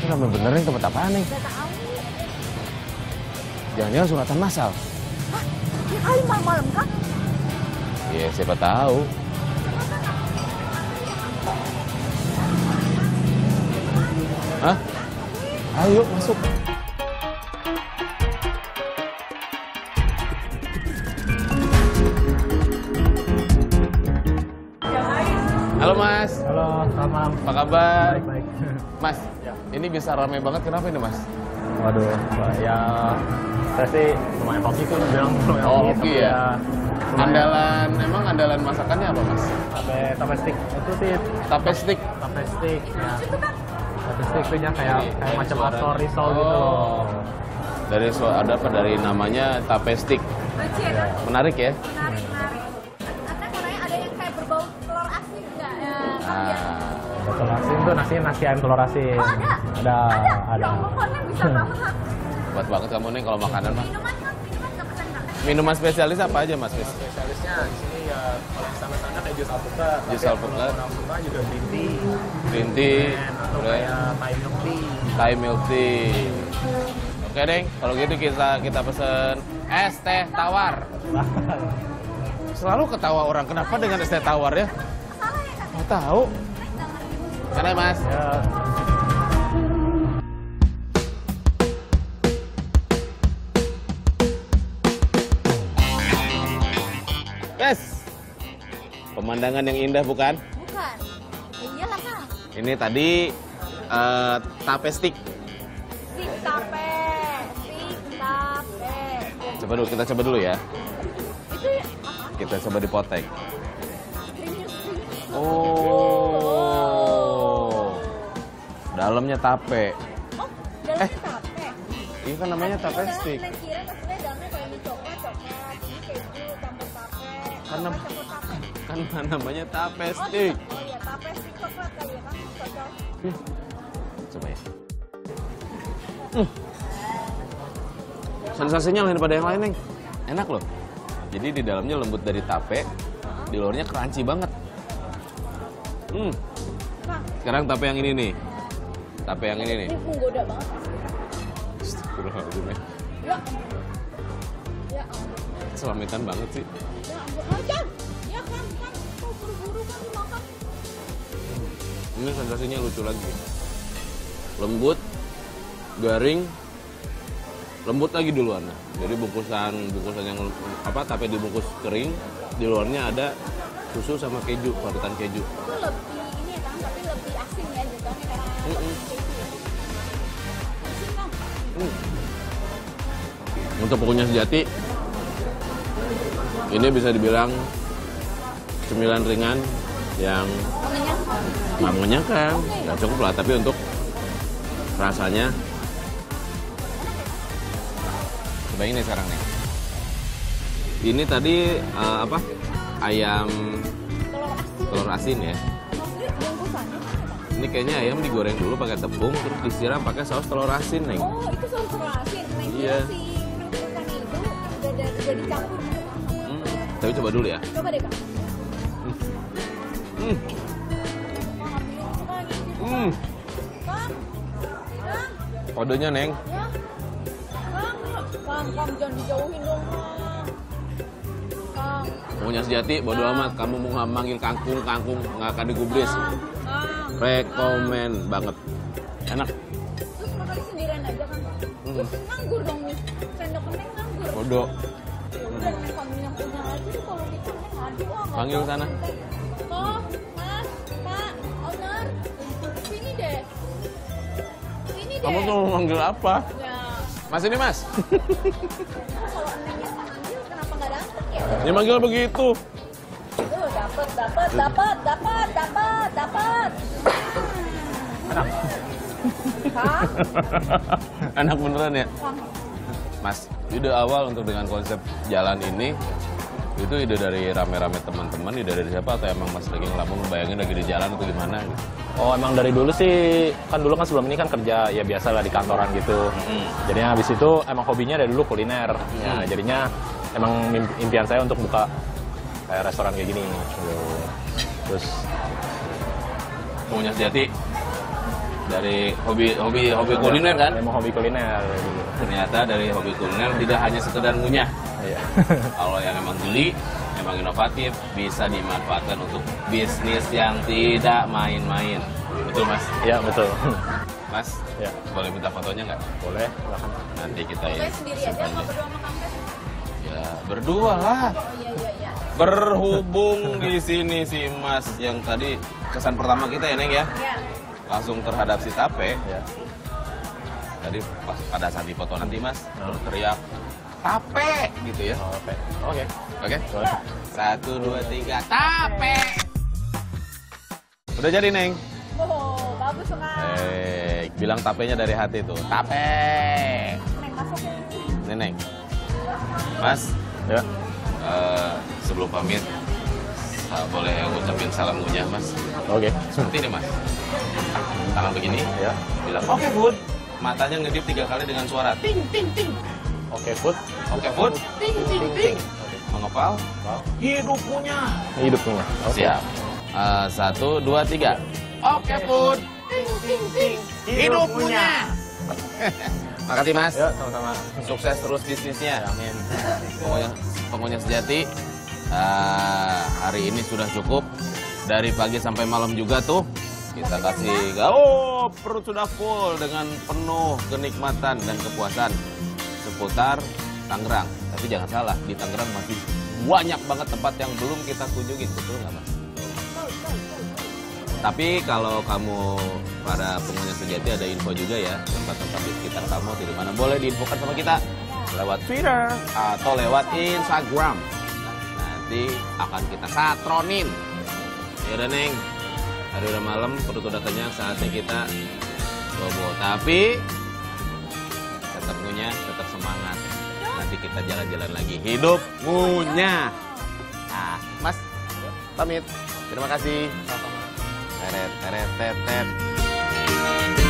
Ramai bener nih, tempat apaan nih? Gak tahu. Jangan-jangan suratan massal. Hah? Ya kali malam-malam kan? Iya, siapa tahu. Hah? Ayo, masuk. Halo Mas. Halo, selamat. Apa kabar? Baik. Mas, Ya. ini bisa ramai banget, kenapa ini Mas? Waduh, ya saya sih lumayan hoki sih bilang lumayan Oh, hoki, hoki tapi ya? Emang andalan masakannya apa Mas? tape stick itu sih Tape stick. tape stick ya. Tape stick itu nya kayak macam aktor risol gitu loh. Oh. Ada apa dari namanya tape stick. Lucu ya kan? Menarik ya? Menarik. Katanya katanya ada yang kayak berbau telur asin nggak? Ya, Ah. Telur asin tuh nasi ayam telur asin. Oh ada? Ada. Ya ampun, Konnya bisa banget. Buat banget kamu nih kalau makanan mah. Minuman nggak pesan nggak? Minuman spesialis apa aja Mas? Spesialisnya di sini ya kalau yang sana-sana kayak jus alpukat. Jus alpukat. Orang suka juga green tea. Green tea, Atau kayak Thai milk tea. Thai milk tea. Oke deng, kalau gitu kita pesen es teh tawar. Selalu ketawa orang, kenapa dengan es teh tawar ya? Salah ya kan? Nggak tahu. Mana Mas? Ya, Yes. Pemandangan yang indah bukan? Bukan. Ya iyalah kan. Ini tadi tape stick. Sik tape. Coba dulu, kita coba dulu ya. Itu ya, apa? Kita coba dipotek. Creamy. Oh. Dalamnya tape. Oh, dalamnya tape. Ini kan namanya tape stick. Kira maksudnya dalamnya kayak mie coklat, ini keju campur tape. Kan nam- Campur tape. Kan namanya tape Oh, stick. oh iya, tape stick coklat kali ya kan? Cocok. Coba ya. Sensasinya lain daripada yang lain, Neng. Enak loh. Jadi di dalamnya lembut dari tape, di luarnya crunchy banget. Kang, Sekarang tape yang ini nih. Tape yang ini nih. ini menggoda banget. Astagfirullahaladzim ya. Ya. Ya ampun. Selamitan banget sih. Ya ampun. Macam. Ya kan. Kau buru-buru kan dimakan. Ini sensasinya lucu lagi. Lembut, garing, lembut lagi di luarnya. Jadi bungkusan yang tape dibungkus kering, di luarnya ada susu sama keju, parutan keju. Itu lebih ini ya kan, tapi lebih asin ya jatuhnya karena keju ya. Asin kan? Untuk punya sejati, ini bisa dibilang cemilan ringan yang nggak mengenyangkan, nggak cukup lah. Tapi untuk rasanya, coba ini sekarang nih. Ini tadi ayam telur asin ya. Maksudnya bungkusannya apa? Ini kayaknya ayam digoreng dulu pakai tepung, terus disiram pakai saus telur asin, Neng. Oh, itu saus telur asin. Nah, Iya. si bungkusan itu udah dicampur gitu kan? Tapi coba dulu ya. Coba deh, Kak. Hmm. Kang, ambilin suka gitu. Hmm. Kang, Kodenya, Neng. ya. Kang, jangan dijauhin dong, Kang. Punya sejati, bodo amat. Kamu mau manggil kangkung, nggak akan digubris. Kang. Rekomen banget. Enak. Terus makan sendirian aja kan? Terus nganggur dong nih. Sendok Neng nganggur. Bodoh. Ya udah, Neng panggil yang punya aja tuh kalau gitu Neng ngadu ah. nggak Panggil mau. sana. Oh, Mas, Pak, owner. Sini deh. Sini deh. Kamu tuh mau manggil apa? Ya, Mas ini, Mas. kalau Neng yang manggil kenapa nggak dapet ya? Dia manggil begitu. Dapat. Kang, Enak beneran ya? Kang. Mas, ide awal untuk dengan konsep jalan ini, itu ide dari rame-rame teman-teman, ide dari siapa? Atau emang Mas lagi ngelamun bayangin lagi di jalan atau gimana? Gitu? Oh emang dari dulu sih, kan dulu kan sebelum ini kan kerja ya biasa lah di kantoran gitu. Jadinya habis itu emang hobinya dari dulu kuliner. Ya, jadinya emang impian saya untuk buka kayak restoran kayak gini. Gitu. Terus Punya sejati, dari hobi kuliner kan? Emang hobi kuliner. Gitu. Ternyata dari hobi kuliner tidak hanya sekedar ngunyah. Iya. Kalau yang emang geli, emang inovatif, bisa dimanfaatkan untuk bisnis yang tidak main-main. Betul Mas? Iya betul. Mas, Ya. boleh minta fotonya nggak? Boleh. Silakan. Nanti kita Saya sendiri aja simpan apa deh. berdua sama Kang Pes? Ya berdua lah. Oh iya. Berhubung di sini si Mas yang tadi kesan pertama kita ya Neng ya, Iya. langsung terhadap si tape. Ya. Tadi pas pada saat dipoto nanti Mas Hmm. teriak tape gitu ya. Oke. Oke. Oke? Boleh. 1, 2, 3, tape. Udah jadi Neng. Oh, bagus Kang. Bilang tapenya dari hati tuh. Tape. Neng masuk ya. Neneng. Mas, Ya. sebelum pamit, boleh ngucapin salam ngunyah Mas. Oke. Seperti ini Mas. Tangan begini. Ya. Bilang oke Bud. Matanya ngedip 3 kali dengan suara ting ting ting. Oke, food. Oke Bud. Ting ting ting. Mengepal. Hidup punya. Hidupnya. Oke. Siap. 1, 2, 3. Oke Bud. Ting ting ting. Hidup punya. Makasih Mas. Ya, sama-sama. Sukses terus bisnisnya. Amin. Pokoknya sejati. Hari ini sudah cukup. Dari pagi sampai malam juga tuh. Kita kasih, oh perut sudah full dengan penuh kenikmatan dan kepuasan seputar Tangerang. Tapi jangan salah, di Tangerang masih banyak banget tempat yang belum kita kunjungin, betul nggak Mas? Tapi kalau kamu para pengguna sejati ada info juga ya, tempat-tempat di sekitar kamu di mana boleh diinfokan sama kita lewat Twitter atau lewat Instagram. Nanti akan kita satronin. Ya udah Neng. Hari udah malam, perut udah kenyang, saatnya kita bobo. Tapi tetap ngunyah, tetap semangat. Nanti kita jalan-jalan lagi. Hidup ngunyah. Nah, Mas, pamit. Terima kasih. Teret, teret, teret.